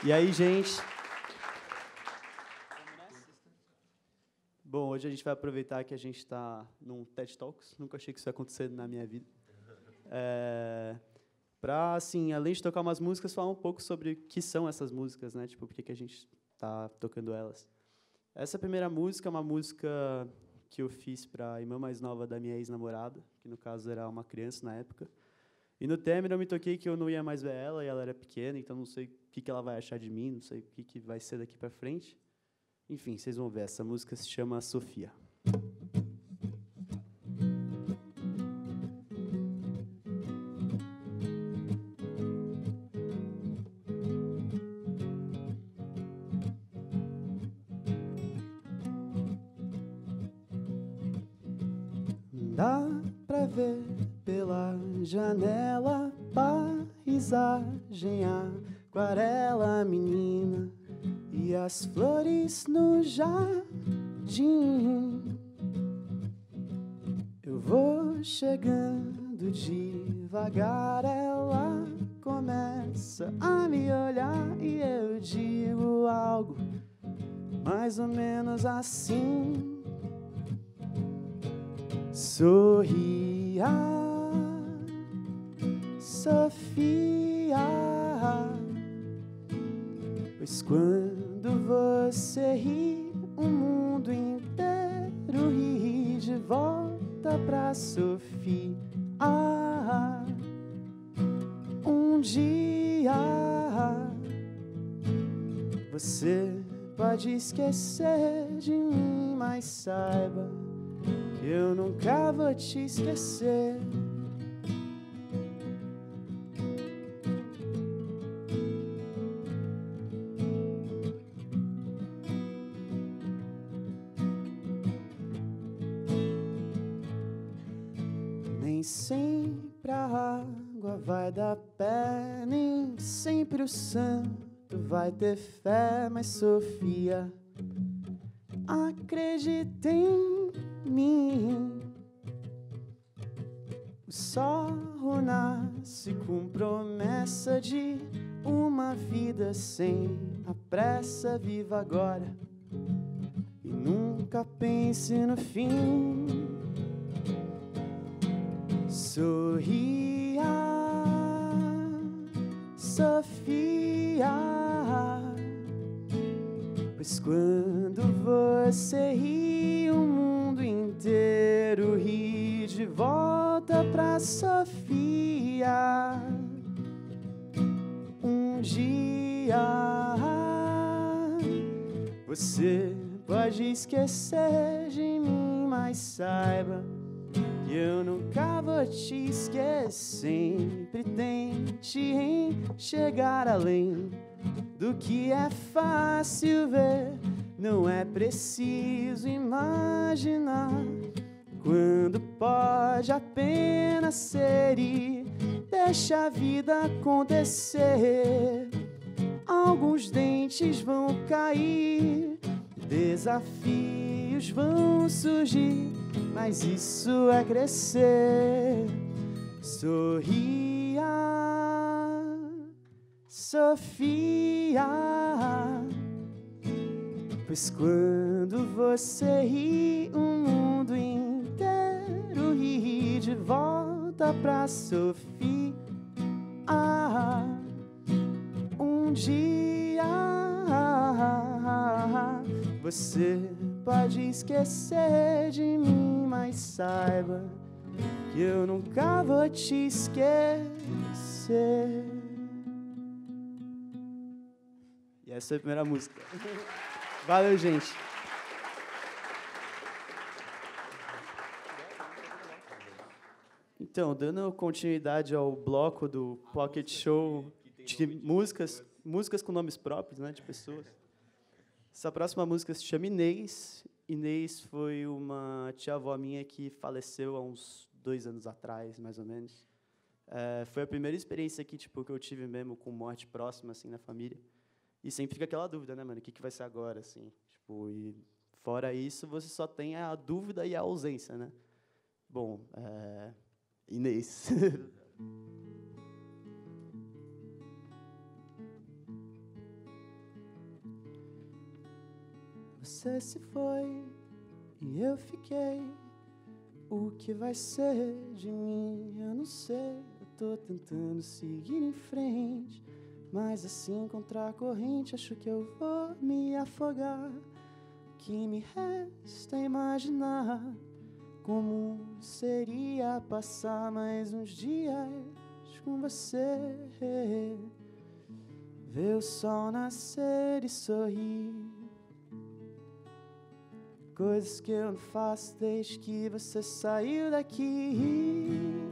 E aí, gente? Bom, hoje a gente vai aproveitar que a gente está num TED Talks. Nunca achei que isso ia acontecer na minha vida. Para, assim, além de tocar umas músicas, falar um pouco sobre o que são essas músicas, né? Tipo, por que a gente está tocando elas. Essa primeira música é uma música que eu fiz para a irmã mais nova da minha ex-namorada, que, no caso, era uma criança na época. E no término eu me toquei que eu não ia mais ver ela, e ela era pequena, então não sei o que ela vai achar de mim, não sei o que vai ser daqui para frente. Enfim, vocês vão ver, essa música se chama Sofia. Dá pra ver pela janela paisagem, aquarela, menina e as flores no jardim. Eu vou chegando devagar, ela começa a me olhar e eu digo algo mais ou menos assim. Sorria, Sofia, pois quando você ri, o mundo inteiro ri. De volta pra Sofia. Um dia você pode esquecer de mim, mas saiba, eu nunca vou te esquecer. Nem sempre a água vai dar pé, nem sempre o santo vai ter fé, mas Sofia, acredita em mim. O sol nasce com promessa de uma vida sem a pressa. Viva agora e nunca pense no fim. Sorria, Sofia, pois quando você ri, o mundo inteiro ri. De volta pra Sofia. Um dia você pode esquecer de mim, mas saiba que eu nunca vou te esquecer. Sempre tente chegar além do que é fácil ver. Não é preciso imaginar quando pode apenas ser, e deixa a vida acontecer. Alguns dentes vão cair, desafios vão surgir, mas isso é crescer. Sorria, Sofia, pois quando você ri, o mundo inteiro ri. De volta pra Sofia. Um dia você pode esquecer de mim, mas saiba que eu nunca vou te esquecer. E essa é a primeira música. Valeu, gente. Então, dando continuidade ao bloco do Pocket Show de músicas com nomes próprios, né, de pessoas. Essa próxima música se chama Inês. Inês foi uma tia-avó minha que faleceu há uns 2 anos atrás, mais ou menos. Foi a primeira experiência que, tipo, que eu tive mesmo com morte próxima, assim, na família. E sempre fica aquela dúvida, né, mano? O que vai ser agora, assim? Tipo, e fora isso, você só tem a dúvida e a ausência, né? Bom, Inês. Você se foi e eu fiquei. O que vai ser de mim, eu não sei. Eu tô tentando seguir em frente, mas assim contra a corrente acho que eu vou me afogar. O que me resta é imaginar como seria passar mais uns dias com você. Ver o sol nascer e sorrir, coisas que eu não faço desde que você saiu daqui.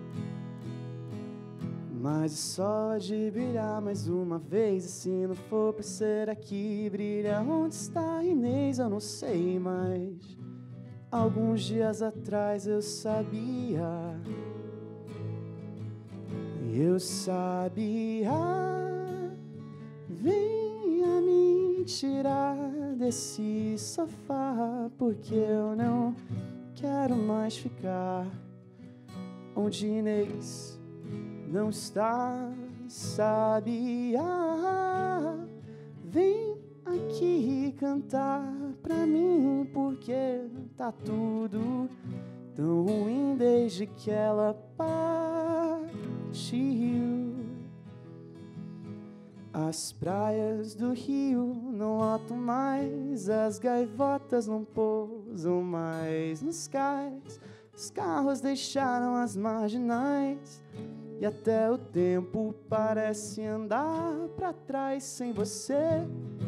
Mas o sol há de brilhar mais uma vez, e se não for pra ser aqui, brilha onde está Inês, eu não sei mais. Alguns dias atrás eu sabia, venha me tirar desse sofá, porque eu não quero mais ficar onde Inês não está. Sabia, vem aqui cantar pra mim, porque tá tudo tão ruim desde que ela partiu. As praias do Rio não lotam mais, as gaivotas não pousam mais nos cais, os carros deixaram as marginais, e até o tempo parece andar pra trás sem você.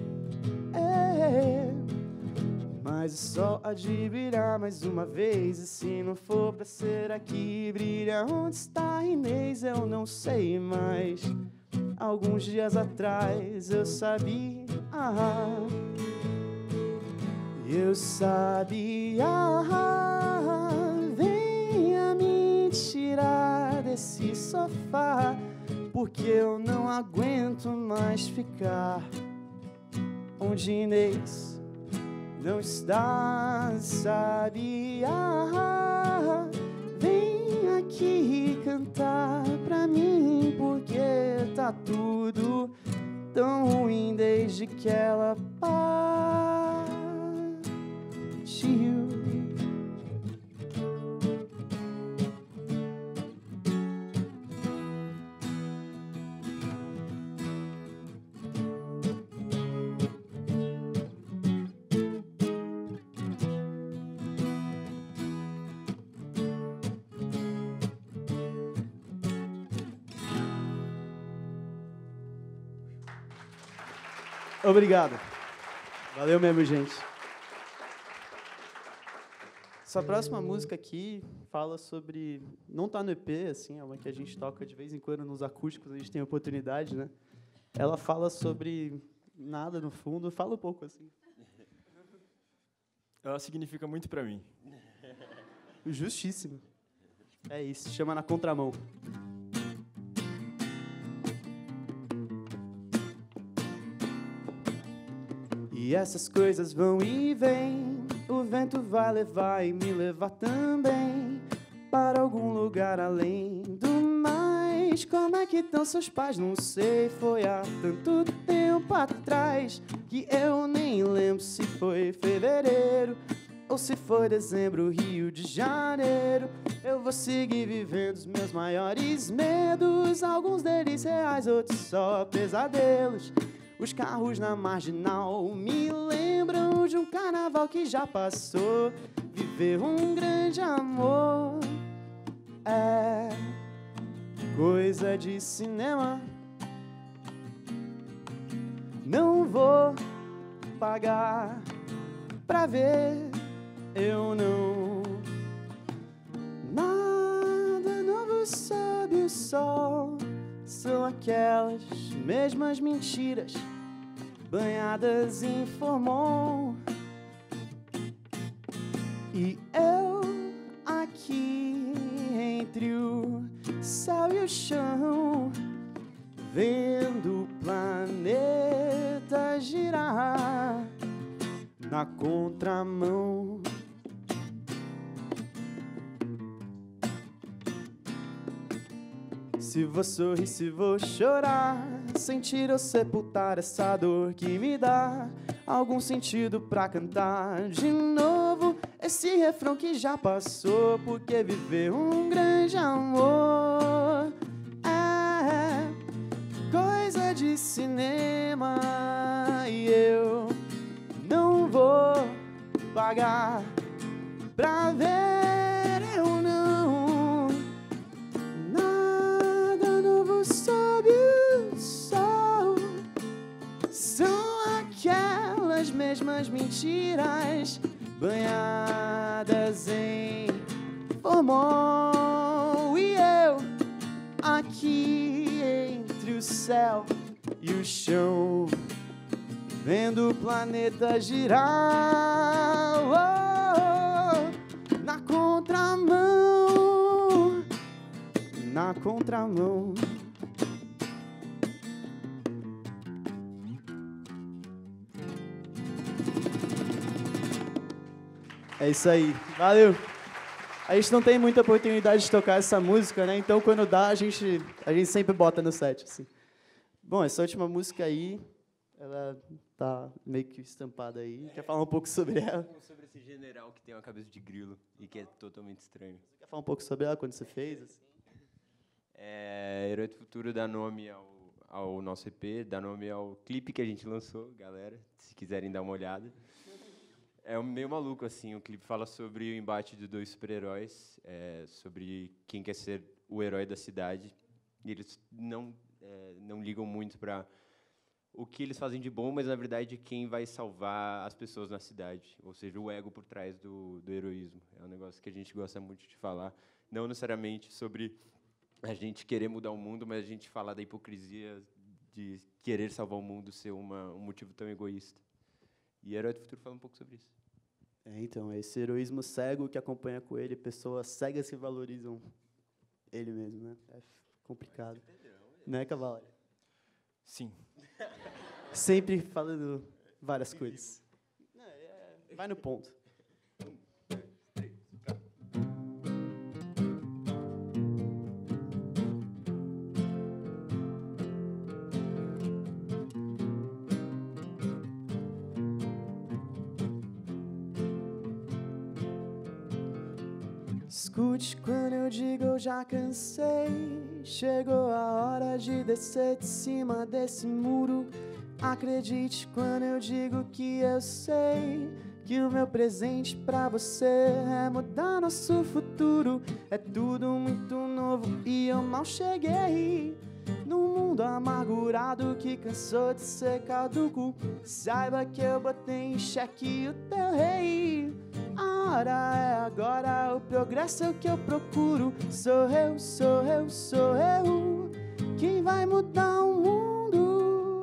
Mas o sol há de brilhar mais uma vez, e se não for pra ser aqui, brilha onde está Inês, eu não sei mais. Alguns dias atrás eu sabia, venha me tirar desse sofá, porque eu não aguento mais ficar onde Inês não está. Sabia, vem aqui cantar pra mim, porque tá tudo tão ruim desde que ela partiu. Obrigado. Valeu mesmo, gente. Essa próxima música aqui fala sobre... Não tá no EP, assim, é uma que a gente toca de vez em quando nos acústicos, a gente tem oportunidade, né? Ela fala sobre nada, no fundo. Fala um pouco, assim. Ela significa muito pra mim. Justíssimo. É isso, chama Na Contramão. E essas coisas vão e vêm, o vento vai levar e me levar também para algum lugar além do mais. Como é que estão seus pais? Não sei, foi há tanto tempo atrás que eu nem lembro se foi fevereiro ou se foi dezembro, Rio de Janeiro. Eu vou seguir vivendo os meus maiores medos, alguns deles reais, outros só pesadelos. Os carros na marginal me lembram de um carnaval que já passou. Viver um grande amor é coisa de cinema. Não vou pagar pra ver, eu não. Nada novo sob o sol, são aquelas mesmas mentiras banhadas em formol. E eu aqui entre o céu e o chão, vendo o planeta girar na contramão. Se vou sorrir, se vou chorar, sentir ou sepultar essa dor que me dá algum sentido pra cantar de novo esse refrão que já passou, porque viver um grande amor é coisa de cinema e eu não vou pagar pra ver, eu não. Nada novo sob o sol, são aquelas mesmas mentiras banhadas em formol e eu aqui entre o céu e o chão, vendo o planeta girar, na contramão, na contramão. É isso aí, valeu. A gente não tem muita oportunidade de tocar essa música, né? Então, quando dá, a gente sempre bota no set, assim. Bom, essa última música aí, ela tá meio que estampada aí. Quer falar um pouco sobre ela? Sobre esse general que tem uma cabeça de grilo e que é totalmente estranho. Você quer falar um pouco sobre ela, quando você fez? Assim? Herói do Futuro dá nome ao nosso EP, dá nome ao clipe que a gente lançou, galera, se quiserem dar uma olhada. É meio maluco, assim, o clipe fala sobre o embate de dois super-heróis, sobre quem quer ser o herói da cidade, e eles não ligam muito para o que eles fazem de bom, mas, na verdade, quem vai salvar as pessoas na cidade, ou seja, o ego por trás do heroísmo. É um negócio que a gente gosta muito de falar, não necessariamente sobre a gente querer mudar o mundo, mas a gente falar da hipocrisia de querer salvar o mundo ser um motivo tão egoísta. E Herói do Futuro fala um pouco sobre isso. Então, esse heroísmo cego que acompanha com ele, pessoas cegas que valorizam ele mesmo, né? É complicado. Né, Cavalo? Sim. Sempre falando várias coisas. Vai no ponto. Escute quando eu digo eu já cansei. Chegou a hora de descer de cima desse muro. Acredite quando eu digo que eu sei que o meu presente pra você é mudar nosso futuro. É tudo muito novo e eu mal cheguei num mundo amargurado que cansou de ser caduco. Saiba que eu botei em xeque o teu rei. A hora é agora, o progresso é o que eu procuro. Sou eu, sou eu, sou eu quem vai mudar o mundo.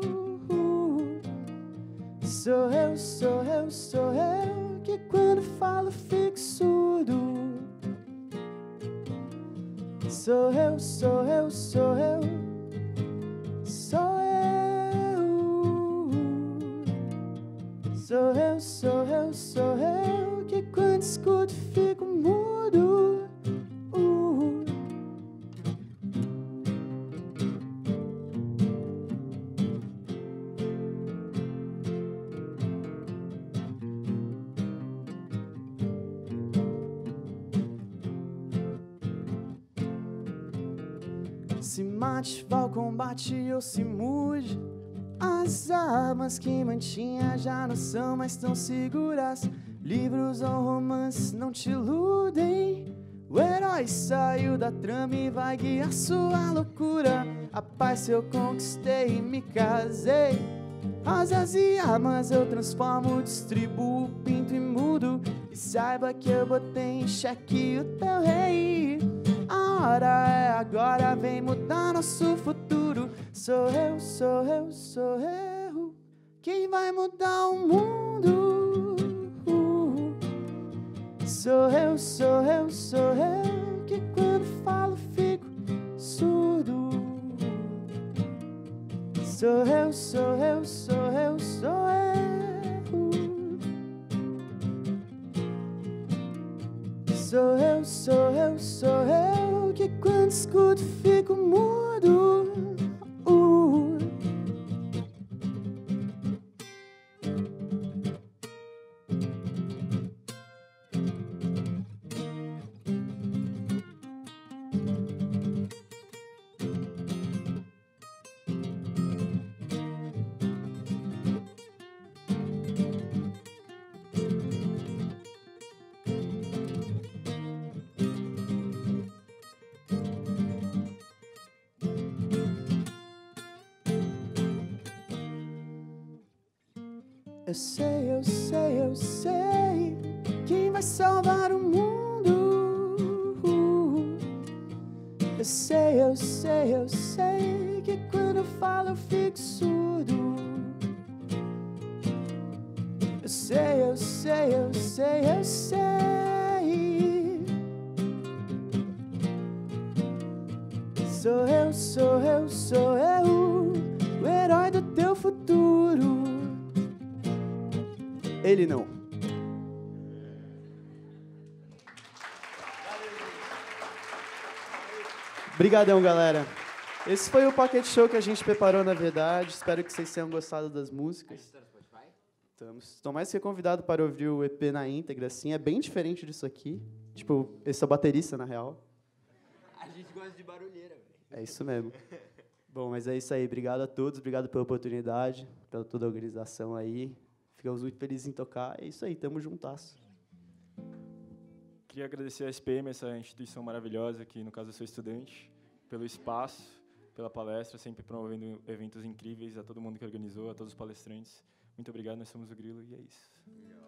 Sou eu, sou eu, sou eu que quando falo fico surdo. Sou eu, sou eu, sou eu, sou eu. Sou eu, sou eu, sou eu que quando escuto fico mudo. Se mate, vá ao combate ou se mude. As armas que mantinha já não são mais tão seguras. Livros ou romances não te iludem. O herói saiu da trama e vai guiar sua loucura. A paz eu conquistei e me casei. Asas e armas eu transformo, distribuo, pinto e mudo. E saiba que eu botei em xeque o teu rei. A hora é agora, vem mudar nosso futuro. Sou eu, sou eu, sou eu quem vai mudar o mundo. Sou eu, sou eu, sou eu que quando falo fico surdo. Sou eu, sou eu, sou eu, sou eu. Sou eu, sou eu, sou eu que quando escuto fico mudo. Eu sei, eu sei, eu sei quem vai salvar o mundo. Eu sei, eu sei, eu sei que quando eu falo eu fico surdo. Eu sei, eu sei, eu sei, eu sei. Sou eu, sou eu, sou eu, o herói do teu futuro. Ele não. Obrigadão, galera. Esse foi o Pocket Show que a gente preparou, na verdade. Espero que vocês tenham gostado das músicas. Estou mais que convidado para ouvir o EP na íntegra, assim. É bem diferente disso aqui. Tipo, esse é o baterista, na real. A gente gosta de barulheira, velho. É isso mesmo. Bom, mas é isso aí. Obrigado a todos. Obrigado pela oportunidade, pela toda a organização aí. Ficamos muito felizes em tocar. É isso aí. Tamo juntasso. Queria agradecer a SPM, essa instituição maravilhosa, que no caso eu sou estudante, pelo espaço, pela palestra, sempre promovendo eventos incríveis, a todo mundo que organizou, a todos os palestrantes. Muito obrigado, nós somos o Grilo e é isso.